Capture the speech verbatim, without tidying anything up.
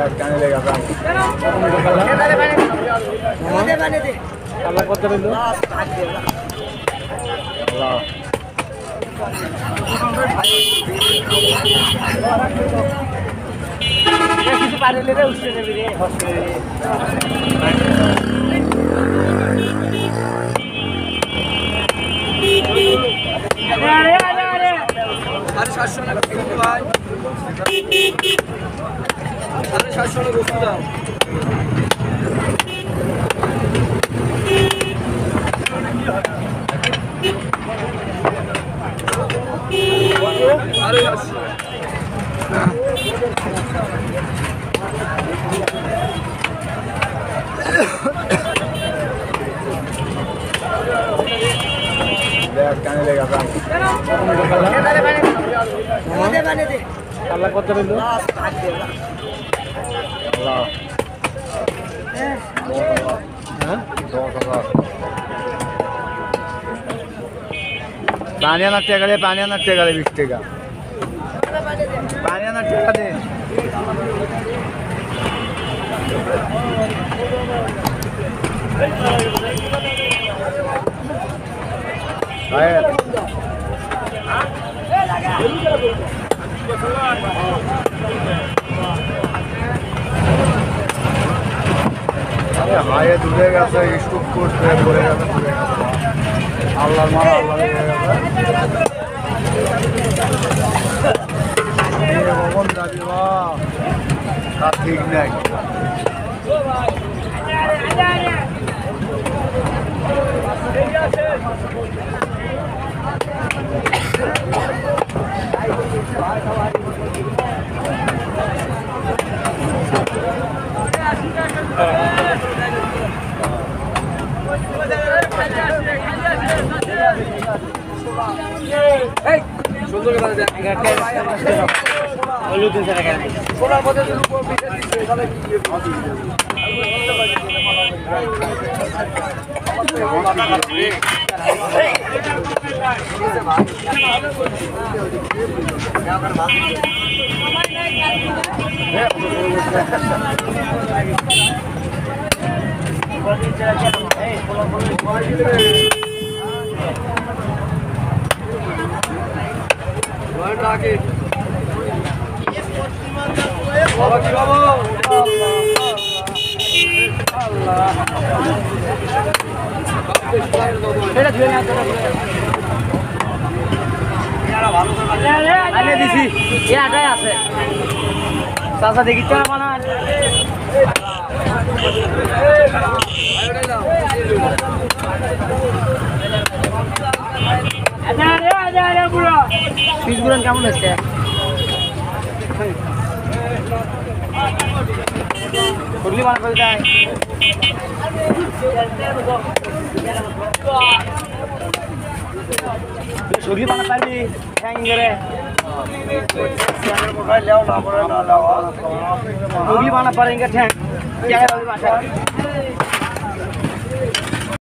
কত রইল কিছু পারলে রে উঠতে যাবি রে আরে আরে আরে সাড়ে সাতশো টাকা কিলো ভাই সাড়ে সাতশো টাকা গোস্ত দাও আরে আসো কত রইল পানি আনার টাকা দে পানি আনার টাকা দে বিশ টাকা পানি আনার টাকা দে আরে হায়ে দূরে গেছে স্টুপ করতে পড়ে গেছে আল্লাহর মাল আল্লাহ ভগবান দাবি তা ঠিক নাই সুন্দর সোনার মধ্যে আগে বাবা কি বাবা আল্লাহ এটা ধুয়ে না এরা ভালো করে আনে দিছি এ আটাই আছে চাচা দেখি চা বানান আরে আরে আরে পুরো পিসগুলো কেমন হচ্ছে কুরলি বানা করে দেয় কুরলি বানা পারবি হ্যাং করে মোবাইল লাও না বড় না লাও কুরলি বানা পারেঙ্গে ঠ্যাং क्या है बात